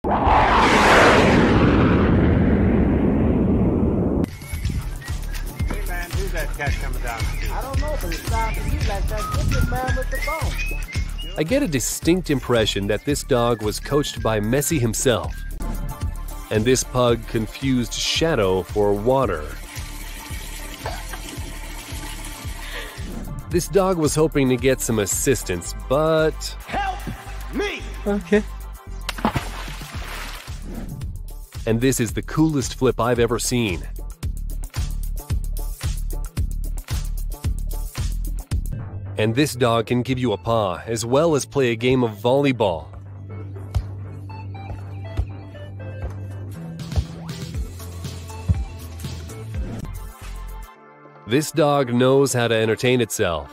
Hey man, who's that cat coming down the street? I don't know, but it sounds to me like that different man with the bone. I get a distinct impression that this dog was coached by Messi himself. And this pug confused shadow for water. This dog was hoping to get some assistance, but... Help me! Okay. And this is the coolest flip I've ever seen. And this dog can give you a paw, as well as play a game of volleyball. This dog knows how to entertain itself.